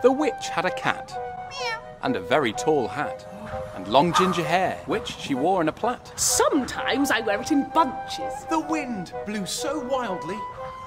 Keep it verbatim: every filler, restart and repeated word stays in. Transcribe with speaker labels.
Speaker 1: The witch had a cat, and a very tall hat, and long ginger hair, which she wore in a plait.
Speaker 2: Sometimes I wear it in bunches.
Speaker 3: The wind blew so wildly,